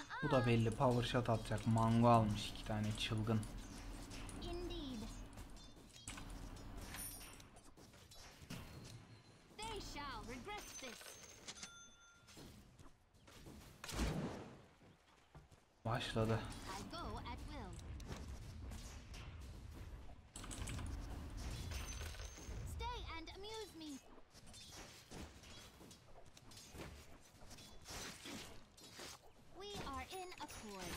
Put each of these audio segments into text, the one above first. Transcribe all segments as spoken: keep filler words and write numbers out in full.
Bu da belli power shot atacak. Mango almış iki tane çılgın. Indeed. They shall regret this. Başladı. I go at will. Stay and amuse me. We are in accord.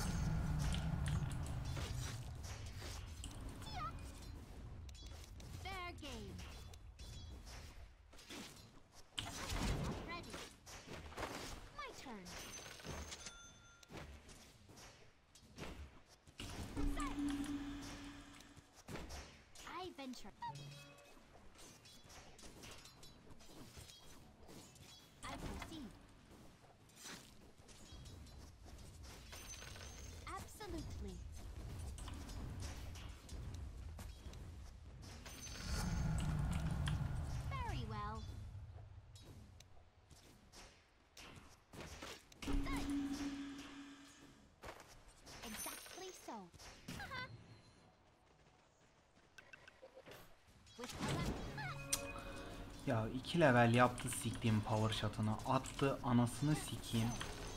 Fair game. Ready. My turn. I venture. I proceed. Absolutely. Very well. Exactly so. Uh-huh. With a Ya iki level yaptı siktiğim power shot'ını. Attı anasını sikeyim.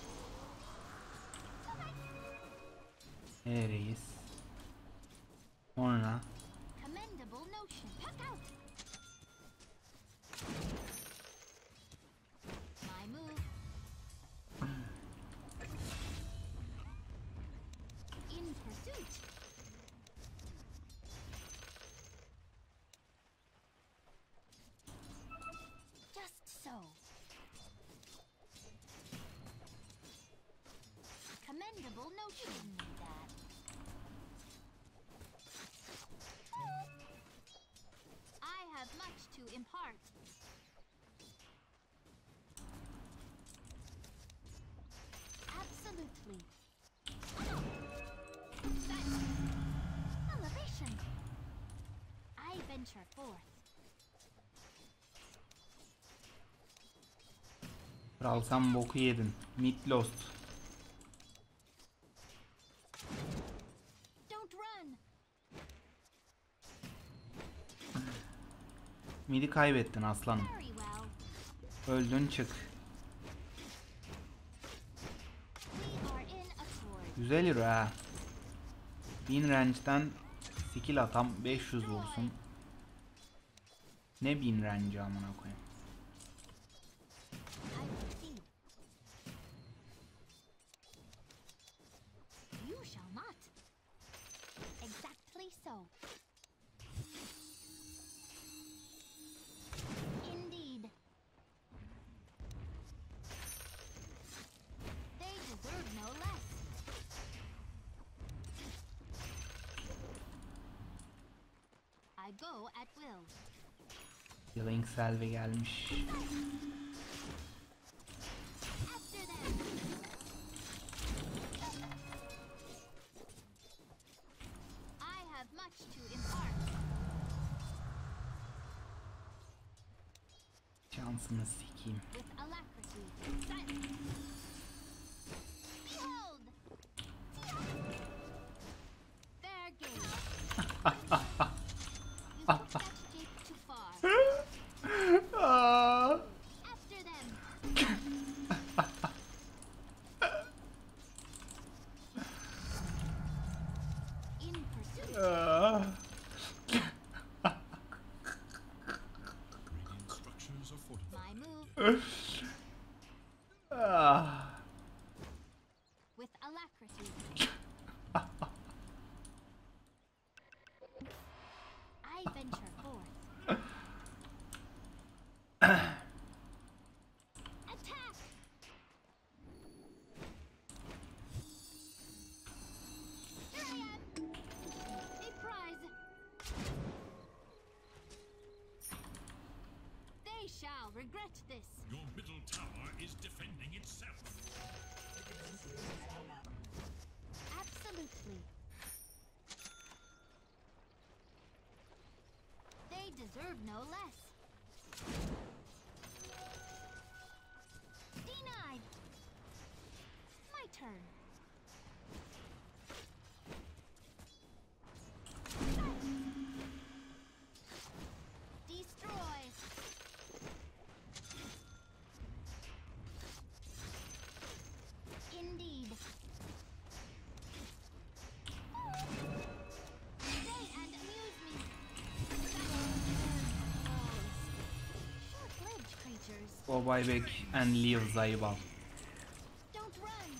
Hey reis. Sonra commendable notion. Puck out. My move. In pursuit. Just so. Commendable notion, Dad. I have much to impart. Absolutely. Elevation. I venture forth. kral sen boku yedin. Mid lost. Don't run. Mid'i kaybettin aslanım. Very well. Öldün çık. We are in accord. Güzel yürü ha. bin range'den skill atam beş yüz vursun. Ne bin range amına koyayım. I proceed. You shall not. Exactly so. Indeed. They deserve no less. I go at will. Healing Salve gelmiş. After them. I have much to impart. Şansını sikeyim. With alacrity. Behold! Fair game. You took that shape too far. After them. In pursuit. Radiant structures are My fortified. move. With alacrity. I venture forth. Attack! Here I am! A prize! They shall regret this. Your middle tower is defending itself. Absolutely. They deserve no less. Denied. My turn. Destroy. Indeed. Stay and amuse me. Short-lived creatures. Go buy back and leave Zaybal. Don't run.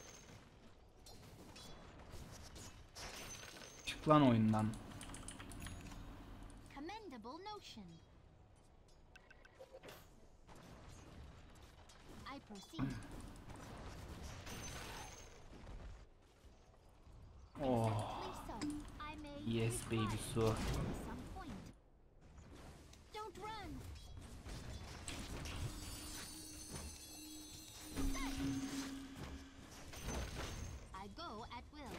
Çık lan oyundan. Commendable notion. I proceed. Oh. Exactly so. I may Yes reply baby su. at some point. Don't run. I go at will.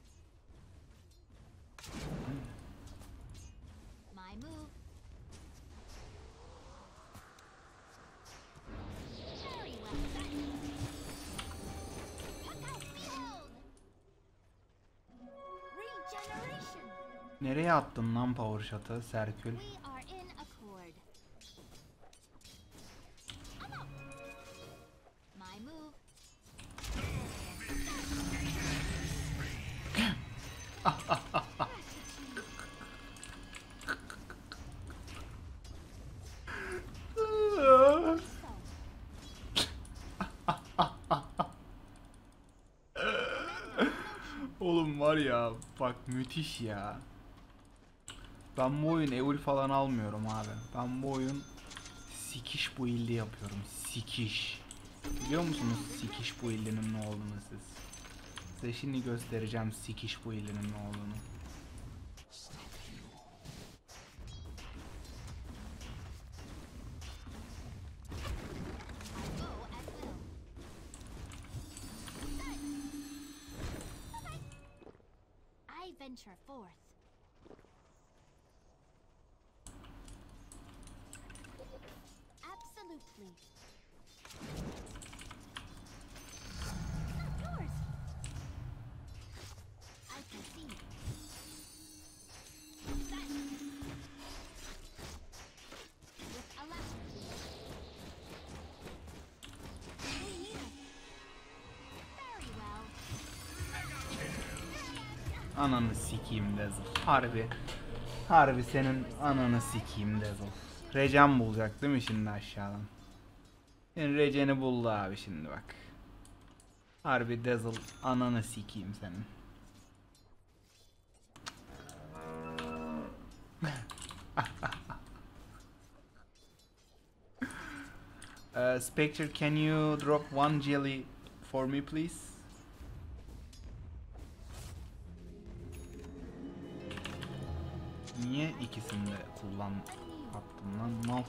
My move. Very well done. Look out, behold! Regeneration. Nereye attın lan power shot'ı Serkül? We are in accord. I'm up. My move. So. Oğlum var ya bak müthiş ya. Ben bu oyun Eul falan almıyorum abi. Ben bu oyun sikiş build'i yapıyorum. Sikiş. Biliyor musunuz sikiş build'inin ne olduğunu siz? Size şimdi göstereceğim sikiş build'inin ne olduğunu. I go at will. I venture forth. Absolutely. Not yours. I proceed. With alacrity. We need it. Very well. Ananı sikeyim Dazzle. Harbi. Harbi senin ananı sikeyim Dazzle. Recem bulacak değil mi şimdi aşağıdan? Senin Recen'i buldu abi şimdi bak. Harbi Dazzle ananı sikeyim senin. uh, Spectre, can you drop one jelly for me please? Niye ikisini de kullan attın lan mal?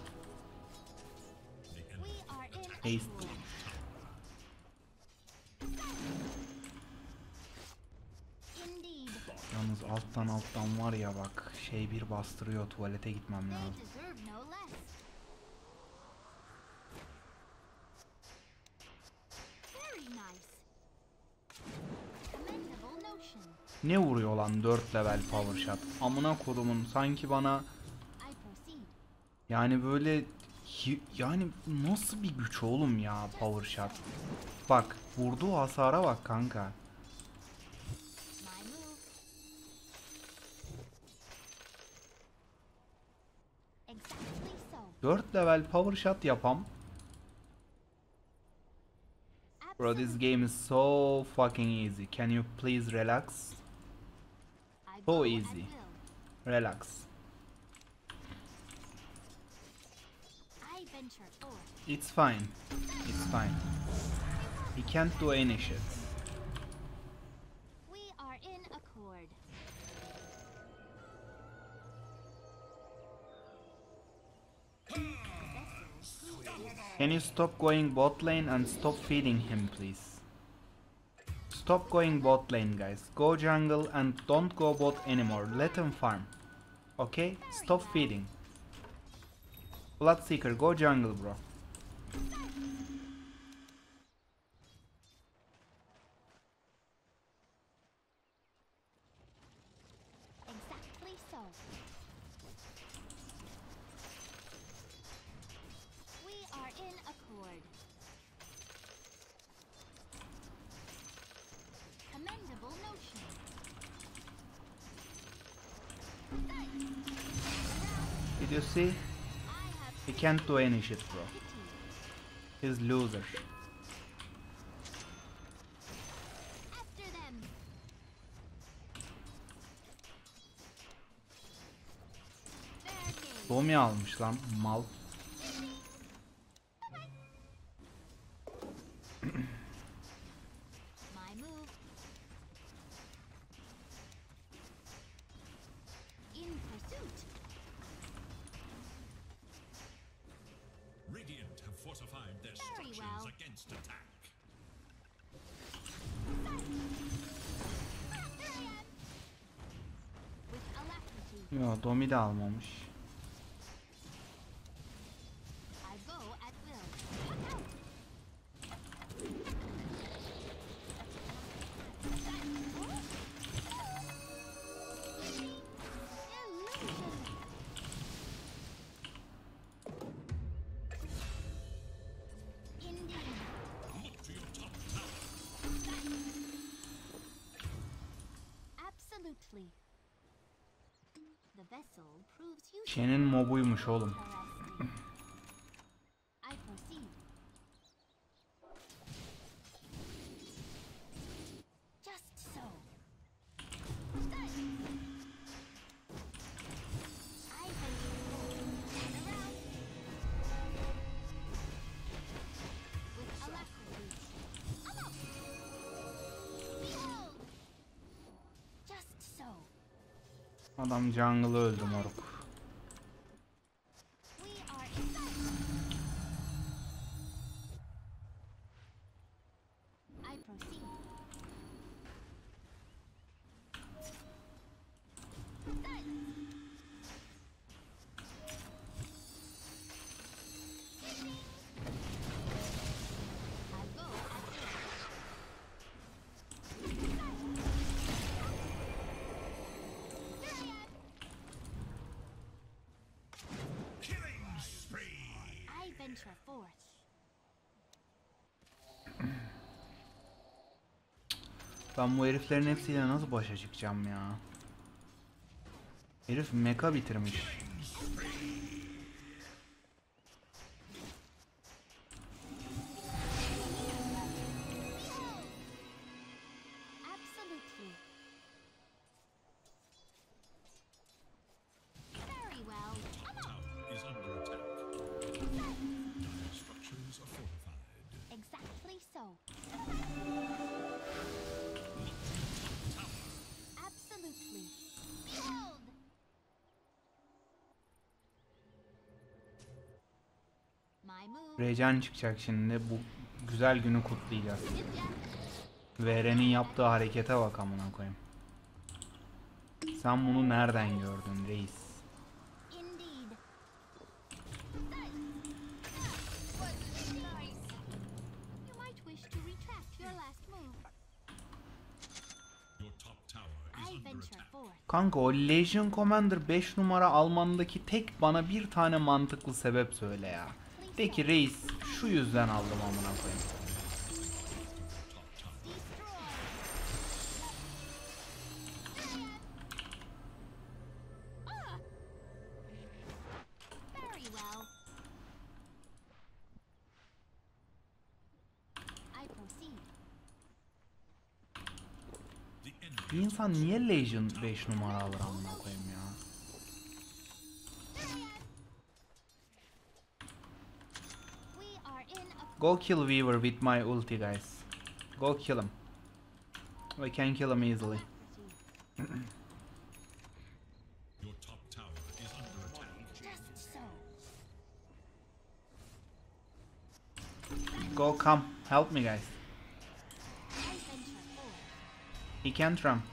We are in Haste. accord. Indeed. Yalnız alttan alttan var ya bak şey bir bastırıyor, tuvalete gitmem They lazım. deserve no less. Very nice. Commendable notion. Ne vuruyor lan dört level power shot? Amına kodumun sanki bana I proceed. yani böyle hi- yani nasıl bir güç oğlum ya power shot? Bak vurduğu hasara bak kanka. My move. Exactly so. dört level power shot yapam. Bro, this Absolutely. game is so fucking easy. Can you please relax? I so go at easy. will. Relax. I venture forth. It's fine. It's fine. He can't do any shit. We are in accord. Can you stop going bot lane and stop feeding him, please? Stop going bot lane, guys. Go jungle and don't go bot anymore. Let him farm. Okay? Stop feeding. Bloodseeker, go jungle, bro. Did you see? I have He can't do any shit, bro. pity. He's loser. After them. Fair game. Domi almış lan mal. My move. In pursuit. Radiant have fortified their Very structures well. against attack. With alacrity. Yo, Domi de almamış. I go at will. Look out! Illusion. Indeed. Look to your top tower. Absolutely. The vessel proves useful. Shen'in mobuymuş oğlum. Harassing. I proceed. Just so. Done. I venture forward and around. With alacrity. I'm up. Behold. Just so. Adam jungle'ı öldü moruk. We are inside. I proceed. I go at will. Killing spree. I venture forth. Ben bu heriflerin hepsiyle nasıl başa çıkacağım ya? Herif mecha bitirmiş. Absolutely. Very well. I'm up. Tower is under attack. Dire structures are fortified. Exactly so. Absolutely. Behold. My move. Recan çıkacak şimdi. Bu güzel günü kutlayacağız. Ninja. V R'nin yaptığı harekete bak amına koyayım. Sen bunu nereden gördün reis? Indeed. Wasn't nice. You might wish to retract your last move. Your top tower is I under venture attack. forth. Kanka o Legion Commander beş numara almandaki tek bana bir tane mantıklı sebep söyle ya. De ki reis şu yüzden aldım amına koyayım. Destroy. Ah! Very well. I proceed. The enemy Bir insan niye Legion beş numara alır amına koyayım ya? We are in a Go kill Weaver with my ulti guys. Go kill him. I can kill him easily. property. your top tower is under attack. Just so. Go come help me guys. I venture forth. He can't run.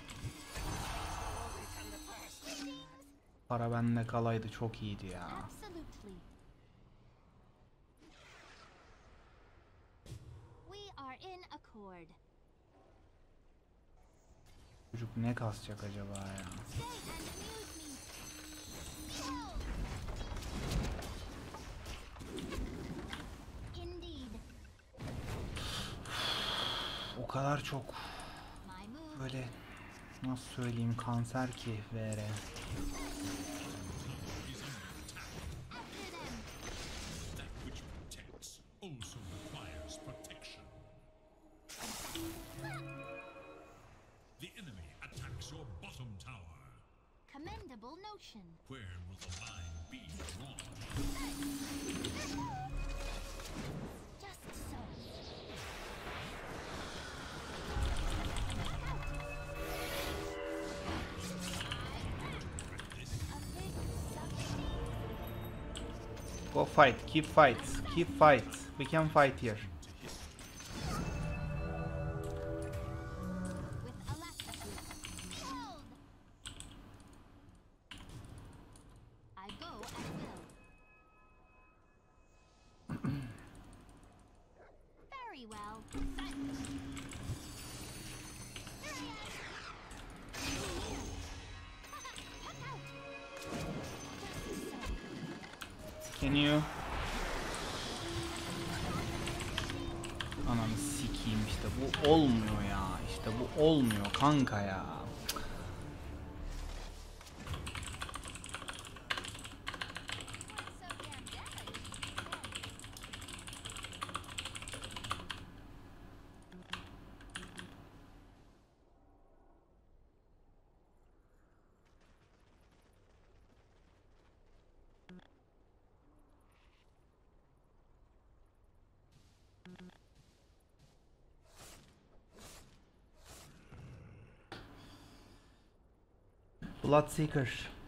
Para bende kalaydı çok iyiydi ya. Absolutely. We are in accord. Çocuk ne kasacak acaba ya? Stay and amuse me. Behold. Indeed. O kadar çok My move. böyle nasıl söyleyeyim kanser ki V R. Commendable notion. Where will the line be drawn? Just so. A big suction. Go fight. Keep fights. Keep fights. We can fight here. With alacrity. Hold! I go at will. Very well. Silence. Here I am. Look out! Just so. Can you? Ananı sikeyim işte bu olmuyor ya. İşte bu olmuyor kanka ya. So damn damaged. Bloodseeker.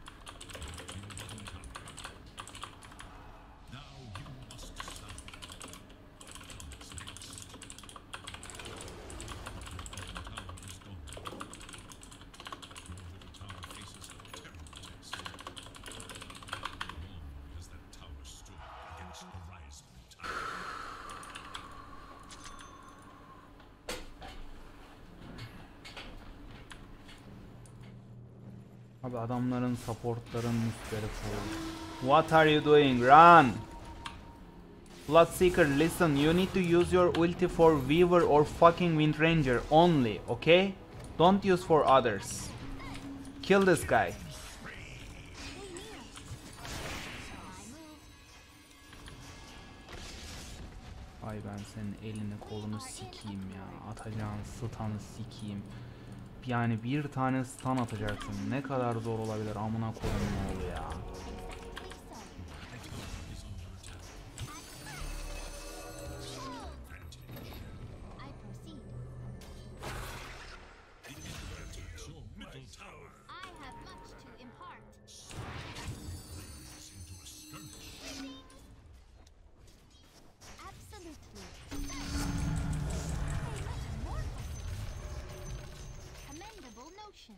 Now you must stop. Comes next. The tower is gone. Your little tower faces a terrible test. Long has that tower stood against the rising tide. Abi adamların supportların üstleri full. What are you doing? Run! Bloodseeker, listen, you need to use your ulti for Weaver or fucking Wind Ranger only, okay? Don't use for others. Kill this guy. Ay ben senin elini kolunu sikeyim ya. Atacağın stun'ı sikeyim. Yani bir tane stun atacaksın. Ne kadar zor olabilir amına koyayım ne oluyor ya. I proceed. Your middle tower I have much to impart. is into a skirmish. Absolutely. Metamorphosis. Commendable notion.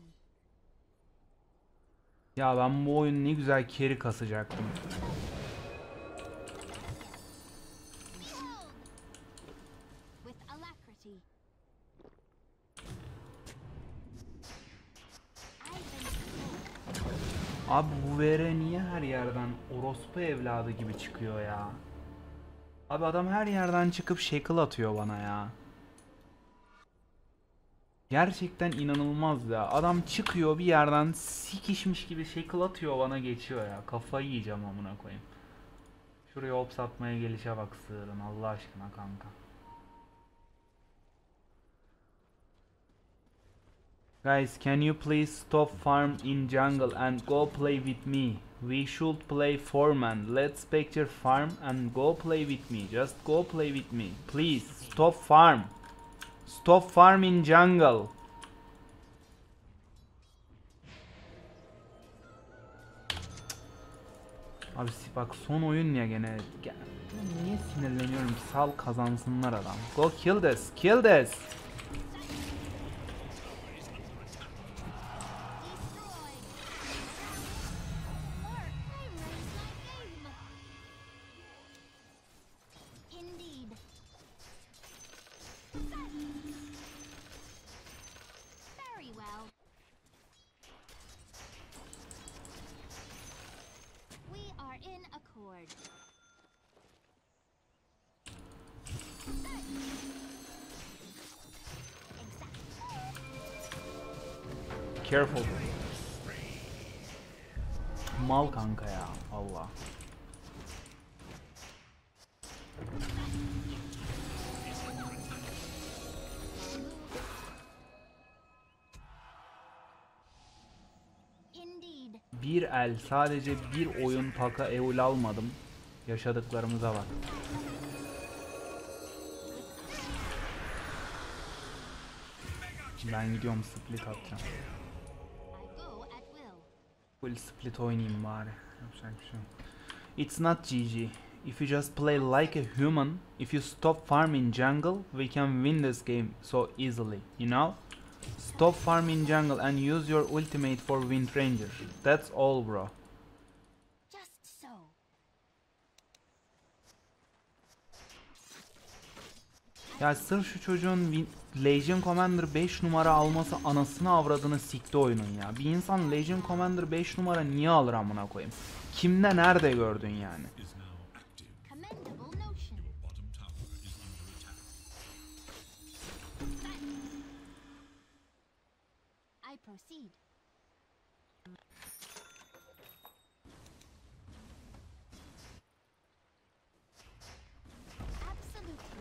Ya ben bu oyun ne güzel carry kasacaktım. Behold! With alacrity. I've been Abi bu V R niye her yerden orospu evladı gibi çıkıyor ya? Abi adam her yerden çıkıp shackle atıyor bana ya. Gerçekten inanılmaz ya. Adam çıkıyor bir yerden sikişmiş gibi shackle atıyor bana geçiyor ya. Kafayı yiyeceğim amına koyayım. Şuraya ops atmaya gelişe bak sığırın Allah aşkına kanka. Guys, can you please stop farm in jungle and go play with me? We should play four man. Let's picture farm and go play with me. Just go play with me. Please stop farm. Stop farm in jungle. Abi si- bak son oyun ya gene. Gel- Niye sinirleniyorum ki? Sal kazansınlar adam. Go kill this. Kill this. destroyed. Mark, I raised my game. Indeed. Very well. We are in accord. Careful. Mal kanka ya. Allah. Indeed. bir el, sadece bir oyun Paka Eul almadım. Yaşadıklarımıza bak. Ben gidiyorum, split atacağım. I go at will. Full split oynayayım bari. Yapacak bir şey yok. It's not G G. If you just play like a human, if you stop farming jungle, we can win this game so easily, you know? Stop farming jungle and use your ultimate for Wind Ranger. That's all, bro. Just so. Ya sırf şu çocuğun Win- Legion Commander beş numara alması anasını avradını sikti oyunun ya. Bir insan Legion Commander beş numara niye alır amına koyayım? Kimde nerede gördün yani? Is now active. Commendable notion. Your bottom tower is under attack. I proceed. Absolutely.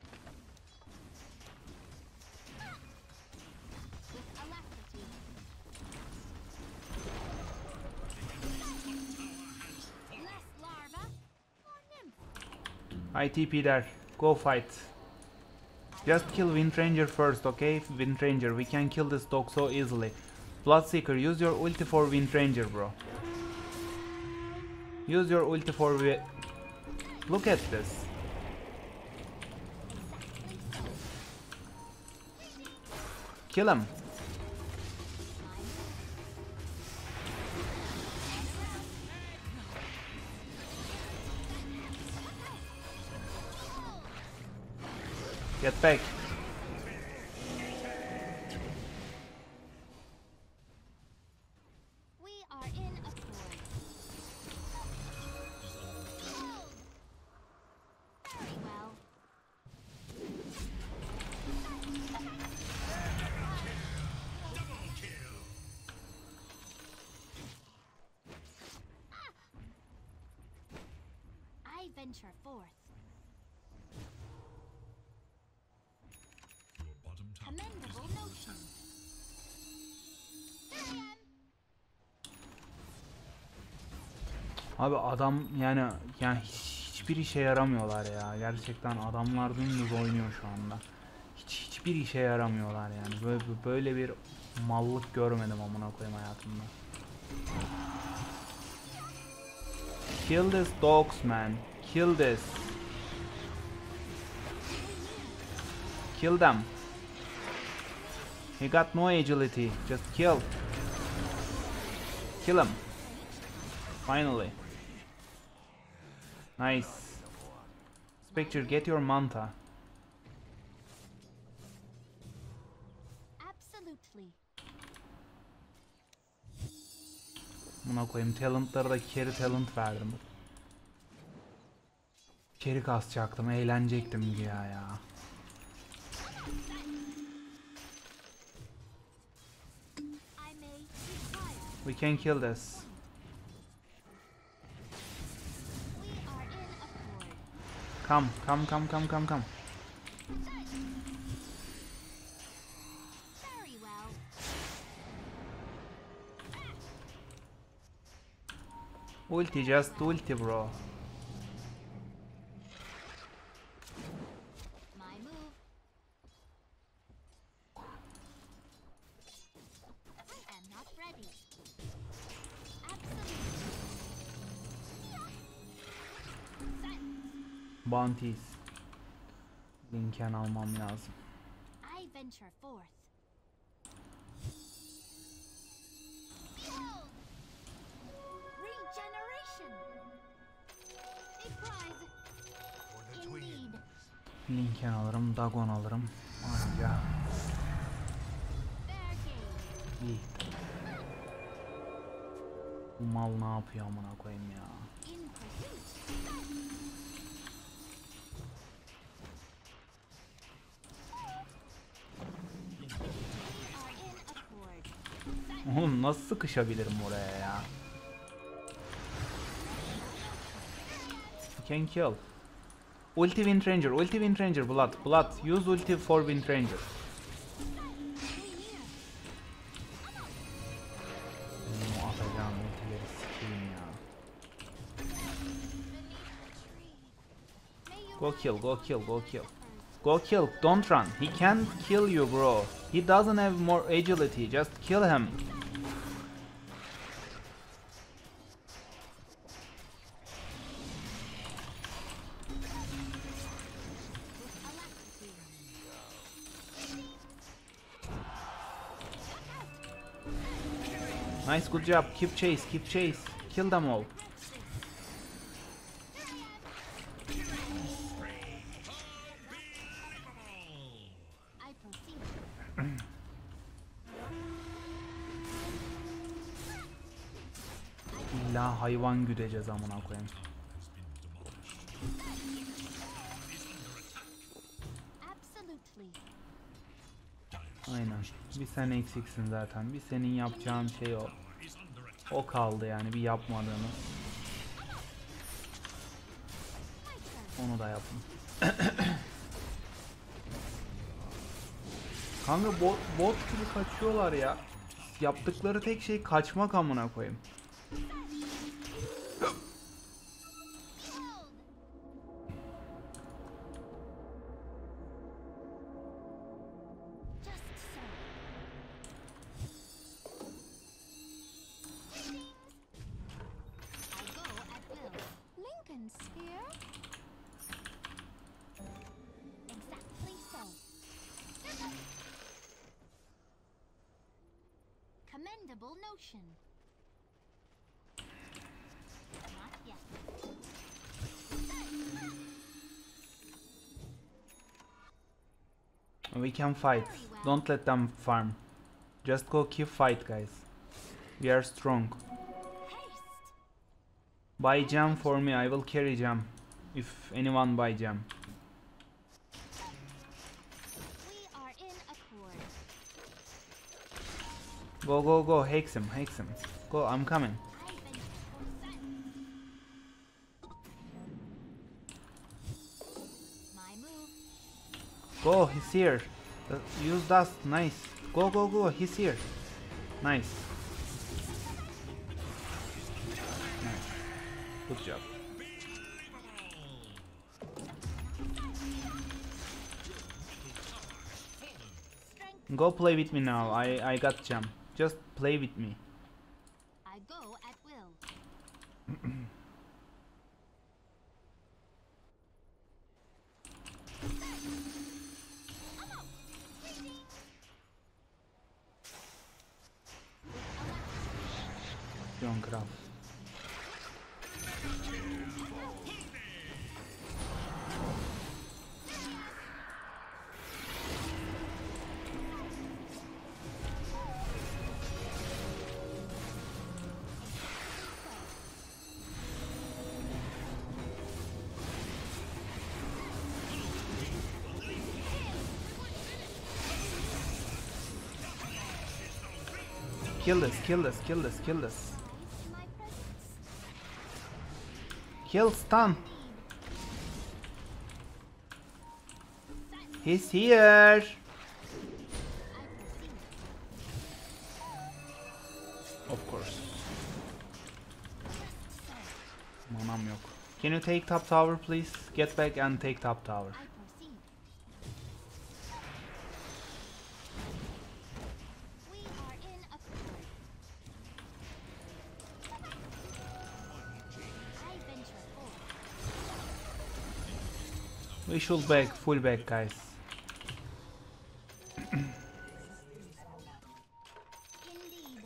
With alacrity. Less larva, more nymph. I T P there. Go fight. Just kill Wind Ranger first, okay? Wind Ranger, we can kill this dog so easily. Bloodseeker, use your ulti for Wind Ranger, bro. Use your ulti for wi- Look at this. Kill him. Get back. We are in accord. Very well. I venture forth. Your bottom tower is Commendable under notion. attack. There I am. Abi adam yani yani hiçbir işe yaramıyorlar ya. Gerçekten adamlar dümdüz oynuyor şu anda. Hiç hiçbir işe yaramıyorlar yani. Böyle böyle bir mallık görmedim amına koyayım hayatımda. Kill this dogs, man. Kill this. Kill them. He got no agility. Just kill. Kill him. Finally. Nice. Spectre, get your manta. Absolutely. Buna koyayım, talentları da carry talent verdim. Carry kasacaktım, eğlenecektim ya ya. I may retire. We can kill this. We are in accord. Come, come, come, come, come, come. Very well. Ulti, just ulti, bro. My move. I am not ready. Absolutely. Silence. Bounties. Linken almam lazım. I venture forth. Behold! Regeneration! A prize! Indeed. Linken alırım, Dagon alırım. Ayrıca Fair game. iyi. Bu mal ne yapıyor amına koyayım ya. In pursuit. We are in accord. Oğlum nasıl sıkışabilirim oraya ya? You can kill. Ulti Wind Ranger, ulti Wind Ranger, Blood, Blood. Use ulti for Wind Ranger. Benim o atacağım ultileri Go kill, go kill, go kill. Go kill, don't run. He can't kill you, bro. He doesn't have more agility. Just kill him. Nice, good job. Keep chase, keep chase. Kill them all. I proceed. İlla hayvan güdeceğiz amına koyayım. Absolutely. Aynen. Bir sen eksiksin zaten. Bir senin yapacağın şey o. O kaldı yani bir yapmadığımız. Onu da yapın. Kanka bot, bot gibi kaçıyorlar ya. Yaptıkları tek şey kaçmak amına koyayım. Lincoln Sphere? Exactly so. Commendable notion. Not yet. We can fight. Don't let them farm. Just go keep fight, guys. We are strong. Haste! Buy gem for me. I will carry gem. If anyone buy gem. We are in accord. Go go go. Hex him. Hex him. Go. I'm coming. I venture forth. My move. Go. He's here. Uh, use dust. Nice. Go go go. He's here. Nice. Nice. Good job. Strength. Go play with me now. I I got gem. Just play with me. I go at will. John Craft. Kill this, kill this, kill this, kill this. In my presence. Kill stun. He's here. I proceed. Of course. Manam yok. Can you take top tower please? Get back and take top tower. I proceed. We are in accord. I venture forth. We should back, full back guys. Indeed.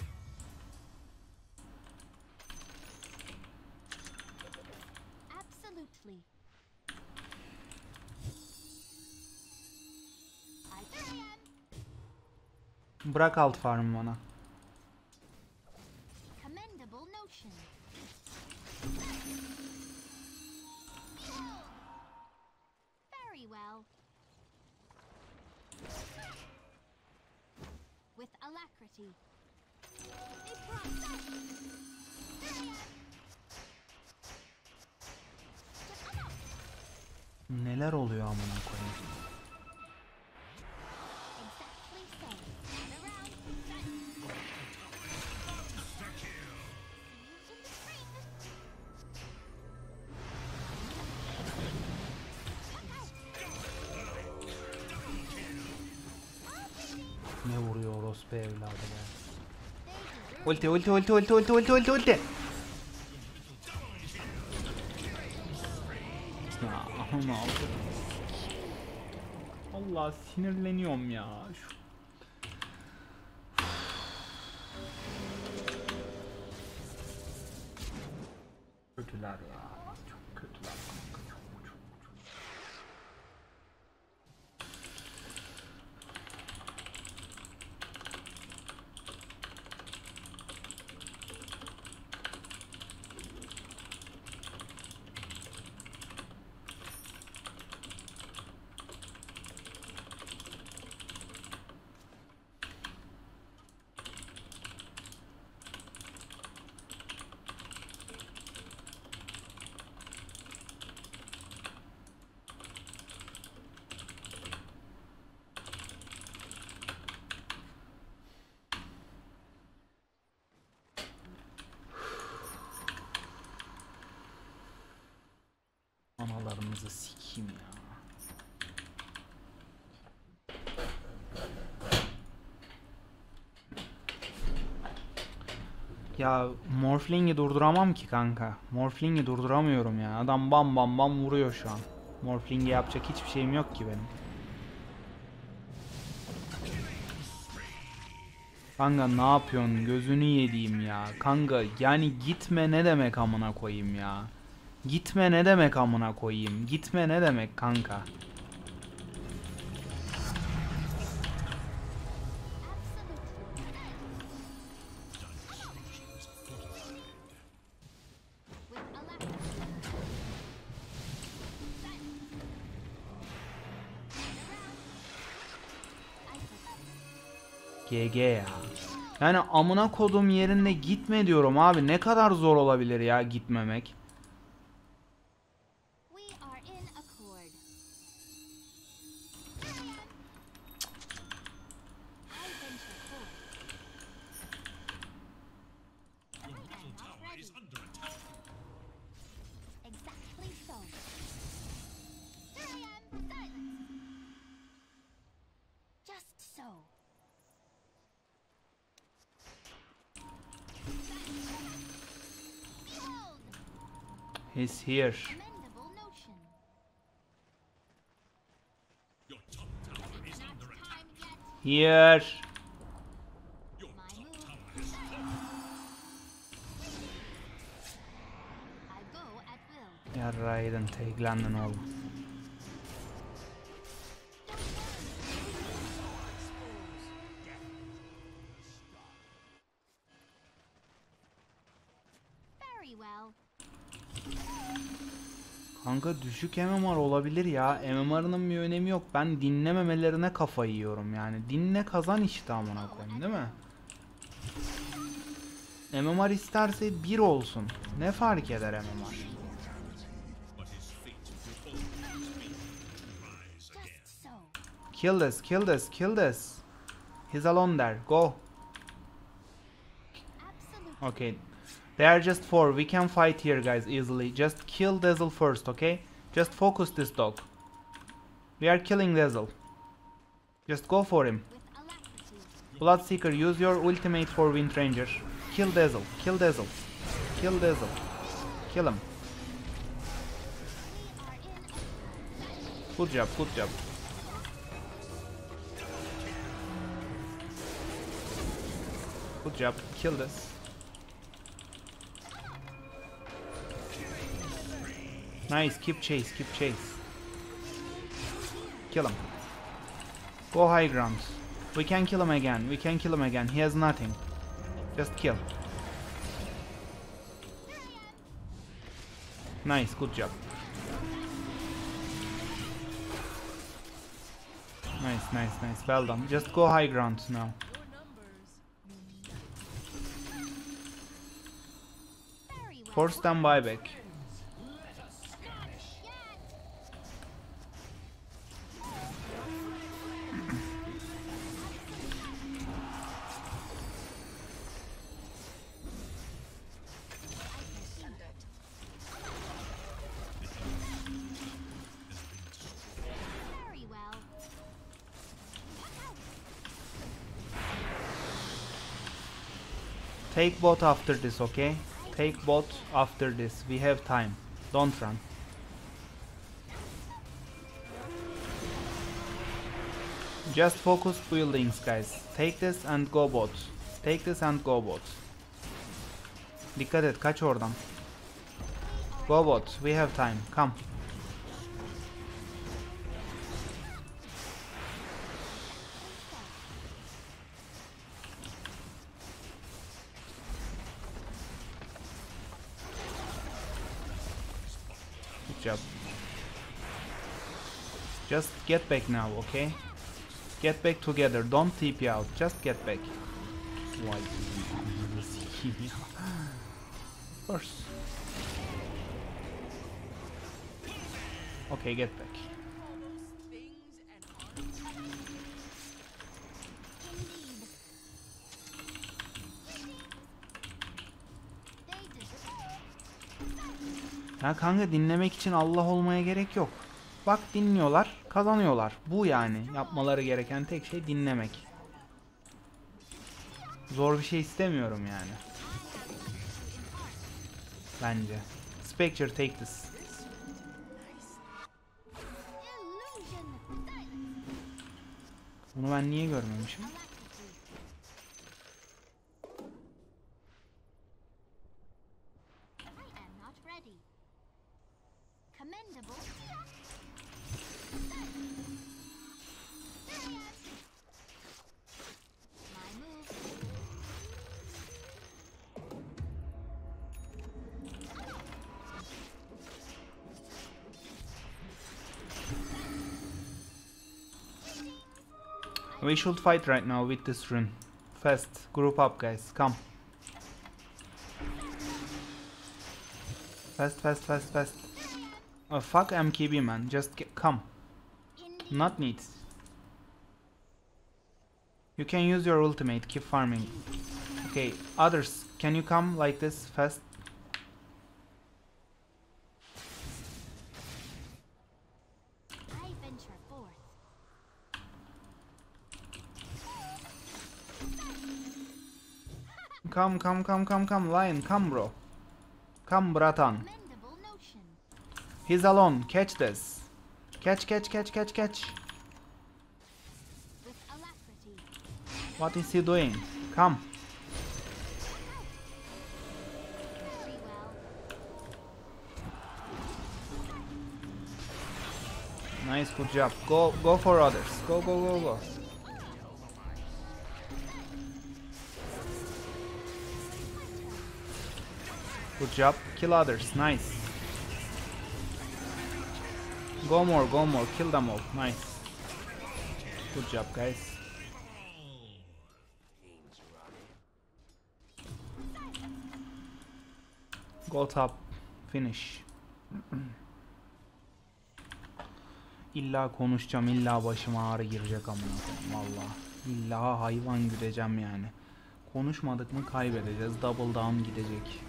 Absolutely. I can. Bırak alt farmı bana. Commendable notion. Very well. With alacrity. A process. Neler oluyor amına koyayım? Exactly so. And around. See you in the spring. orospu evladı ya. Ulti ulti ulti ulti ulti ulti ulti ulti. Ya aman Allah sinirleniyorum ya. Şu... Kötüler ya. Çok kötüler kanka. Çok çok çok. Analarımızı sikeyim ya. Ya Morphling'i durduramam ki kanka. Morphling'i durduramıyorum ya. Adam bam bam bam vuruyor şu an. Morphling'e yapacak hiçbir şeyim yok ki benim. Kanka ne yapıyorsun? Gözünü yediğim ya. Kanka yani gitme ne demek amına koyayım ya. Gitme ne demek amına koyayım. Gitme ne demek kanka. G G ya. Yani amına kodum yerinde gitme diyorum abi. Ne kadar zor olabilir ya gitmemek. He's here. Here. Ya Raiden taglendin oğlum. Kanka düşük M M R olabilir ya. M M R'ının bir önemi yok. Ben dinlememelerine kafayı yiyorum yani. Dinle kazan işte amına koyayım değil mi? M M R isterse bir olsun. Ne fark eder M M R? Kill this, kill this, kill this. He's alone there. Go. Okay. They are just four. We can fight here, guys, easily. Just kill Dazzle first, okay? Just focus this dog. We are killing Dazzle. Just go for him. Bloodseeker, use your ultimate for Wind Ranger. Kill Dazzle. Kill Dazzle. Kill Dazzle. Kill him. Good job, good job. Good job. Kill this. Nice, keep chase, keep chase. Kill him. Go high ground. We can kill him again, we can kill him again. He has nothing. Just kill. Nice, good job. Nice, nice, nice. Well done. Just go high ground now. Force them buyback. Take bot after this, okay? Take bot after this. We have time. Don't run. Just focus buildings, guys. Take this and go bot. Take this and go bot. Dikkat et, kaç oradan. Go bot. We have time. Come. Good job. Just get back now, okay? Get back together. Don't T P out. Just get back. Vay. Of course. Okay, get back. Ya kanka, dinlemek için Allah olmaya gerek yok. Bak, dinliyorlar, kazanıyorlar. Bu yani. Yapmaları gereken tek şey dinlemek. Zor bir şey istemiyorum yani. Bence. Spectre, take this. Bunu ben niye görmemişim? We should fight right now with this rune. Fast, group up, guys. Come. Fast, fast, fast, fast. Oh, fuck M K B, man. Just get, come. Not needs. You can use your ultimate. Keep farming. Okay, others, can you come like this fast? Come, come, come, come, come, Lion, come, bro. Come, bratan. He's alone. Catch this. Catch, catch, catch, catch, catch. What is he doing? Come. Nice, good job. Go, go for others. Go, go, go, go. Good job. Kill others. Nice. Go more, go more. Kill them all. Nice. Good job, guys. Go top. Finish. İlla konuşacağım. İlla başıma ağrı girecek amına koyayım. Vallahi. İlla hayvan gideceğim yani. Konuşmadık mı kaybedeceğiz. Double down gidecek.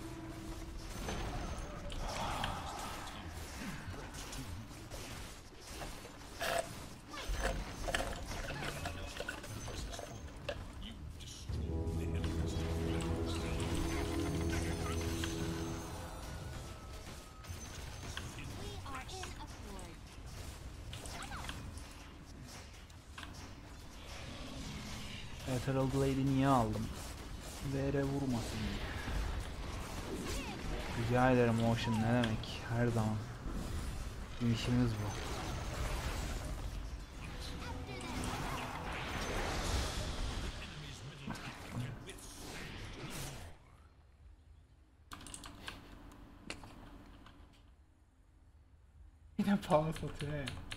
Ethereal Blade'i niye aldım? V R vurmasın. Rica ederim Ocean, ne demek? Her zaman. Bizim işimiz bu. Yine pahalı satıyor ya.